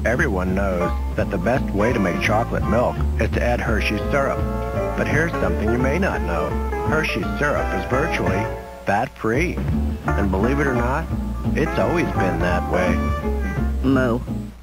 Everyone knows that the best way to make chocolate milk is to add Hershey syrup. But here's something you may not know. Hershey syrup is virtually fat-free. And believe it or not, it's always been that way. Moo.